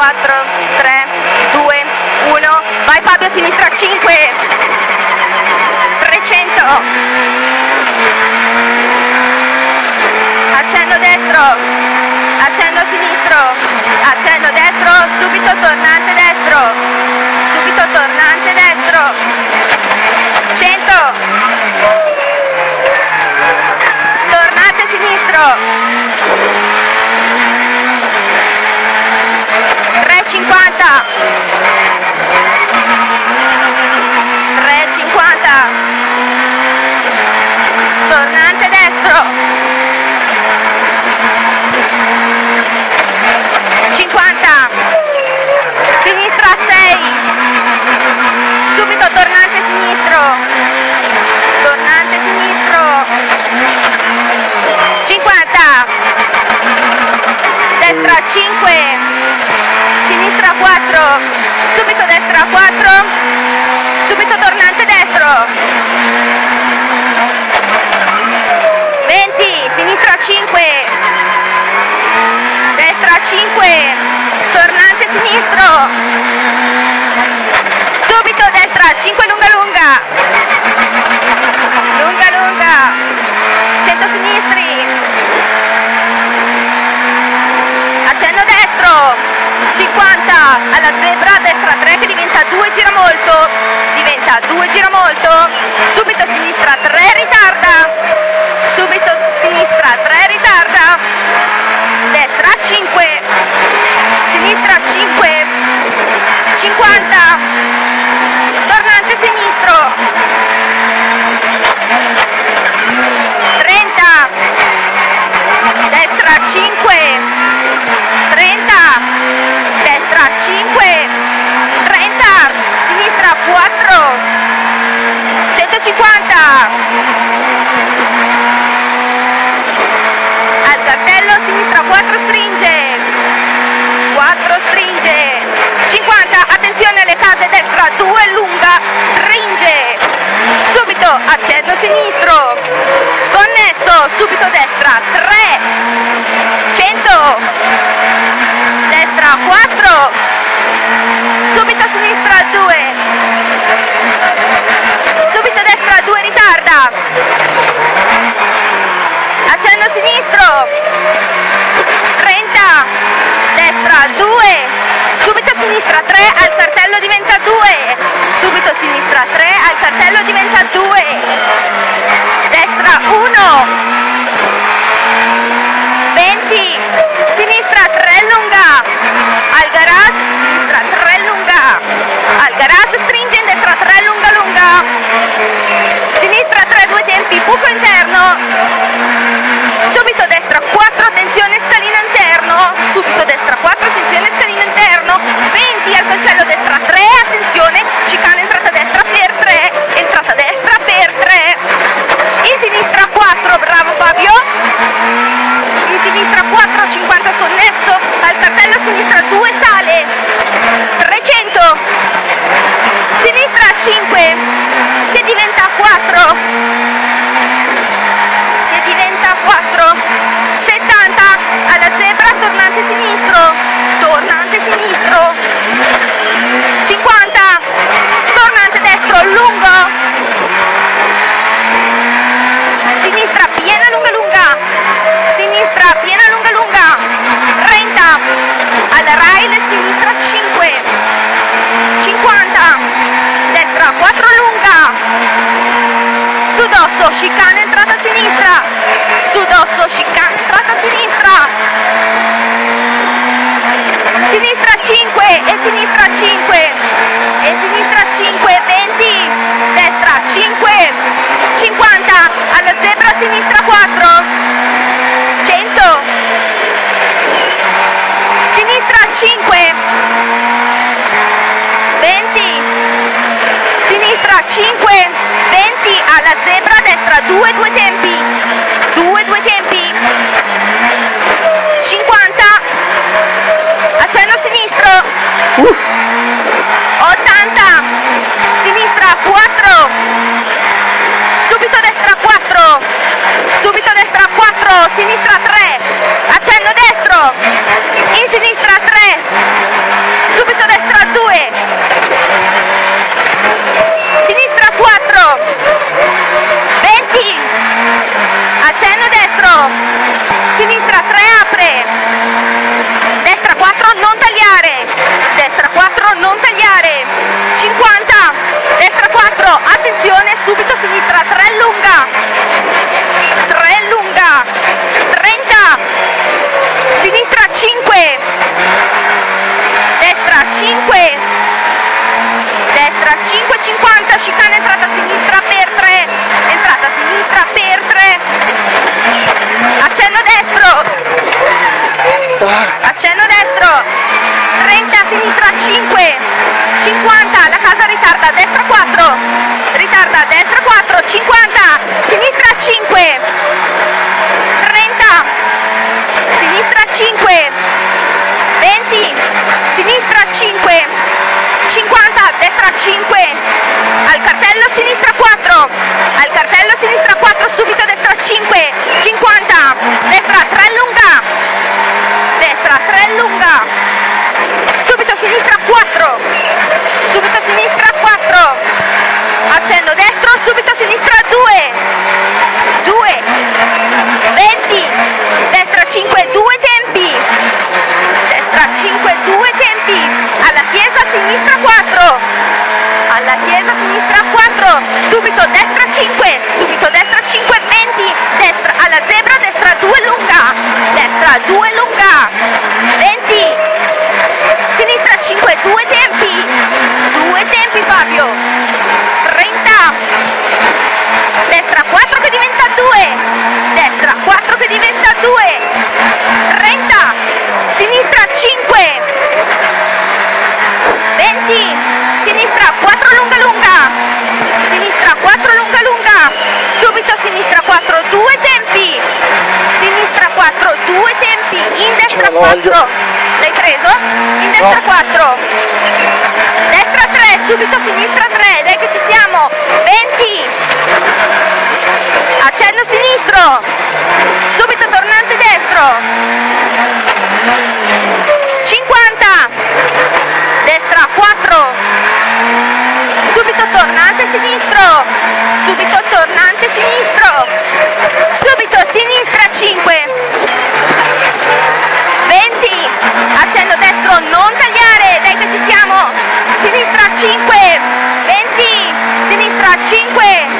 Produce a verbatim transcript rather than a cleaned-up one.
quattro, tre, due, uno, vai Fabio, sinistra cinque, trecento, accenno destro, accenno sinistro, accenno destro, subito tornante destro, subito tornante destro, cento, tornante sinistro, trecentocinquanta, trecentocinquanta, tornante destro, cinquanta, sinistra sei, subito tornante sinistro, tornante sinistro, cinquanta, destra cinque, sinistra quattro, subito destra quattro, subito tornante destro, venti, sinistra cinque, destra cinque, tornante sinistro, subito destra cinque, lunga lunga, lunga lunga, cento sinistri, accenno destro, cinquanta, alla zebra, destra tre che diventa due, gira molto, diventa due, gira molto, subito sinistra tre, ritarda, subito sinistra tre, ritarda, destra cinque, sinistra cinque, cinquanta, tornante sinistro, trenta, destra cinque, trenta, destra cinque, trenta, sinistra quattro, centocinquanta, al cartello, sinistra quattro, stringe, quattro, stringe, cinquanta, attenzione alle case, destra due, lunga, stringe, subito accenno sinistro, sconnesso, subito destra tre, cento, destra quattro, subito sinistra due, subito destra due, ritarda, accenno sinistro, trenta, destra due, subito sinistra tre, al cartello diventa due, subito sinistra tre, al cartello diventa due, destra uno, venti, sinistra tre, lunga, al garage, sinistra tre, lunga, al garage, stringe, destra tre, lunga lunga, sinistra tre, due tempi, buco interno, subito destra quattro, attenzione scalino interno, subito destra quattro, attenzione scalino interno, venti, al cancello destra tre, attenzione, chicane, entrata destra per tre, entrata destra per tre, in sinistra quattro, bravo Fabio, in sinistra quattro, cinquanta sconnesso, al cartello sinistra due, sale, trecento, sinistra cinque, che diventa quattro, che diventa quattro, settanta, alla zebra, tornante sinistro, tornante sinistro, cinquanta, tornante destro, lungo, sinistra piena, lunga lunga, sinistra piena, lunga lunga, trenta, alla rail, sinistra cinque, cinquanta, destra quattro, lunga, sudosso, chicane, entrata sinistra, sudosso, chicane, entrata sinistra, sinistra cinque e sinistra cinque e sinistra cinque, venti, destra cinque, cinquanta, alla zebra, sinistra quattro, cento, sinistra cinque, venti, sinistra cinque, venti, alla zebra, destra due, due tempi, due, due tempi, cinquanta, accenno sinistro, uh. ottanta, sinistra quattro, subito destra quattro, subito destra quattro, sinistra tre, accenno destro, in sinistra tre, accenno destro, trenta, sinistra cinque, cinquanta, la casa ritarda, destra quattro, ritarda, destra quattro, cinquanta, sinistra cinque, trenta, sinistra cinque, venti, sinistra cinque, cinquanta, destra cinque, al cartello sinistra quattro, al cartello sinistra quattro, subito destra cinque, cinquanta, destra tre lunga, destra tre lunga, subito sinistra quattro, subito sinistra quattro, accenno destro, subito sinistra due, due, venti, destra cinque, due tempi, destra cinque, due tempi, alla chiesa sinistra quattro, alla chiesa sinistra quattro, subito destra cinque, subito destra cinque, venti, destra alla zebra, destra due lunga, destra due lunga, venti, sinistra cinque, due tempi, due tempi Fabio, trenta, destra quattro che diventa due, destra quattro che diventa due, trenta, sinistra cinque, venti, sinistra quattro lunga lunga, sinistra quattro lunga lunga, subito sinistra quattro, due tempi, sinistra quattro, due tempi, in destra quattro, l'hai preso? In destra quattro, destra tre, subito sinistra tre, dai che ci siamo, venti, accenno sinistro, subito tornante destro, cinquanta, destra quattro, subito tornante sinistro, subito tornante sinistro, subito sinistra cinque, venti, accenno destro, non tagliare, dai che ci siamo, sinistra cinque, venti, sinistra cinque,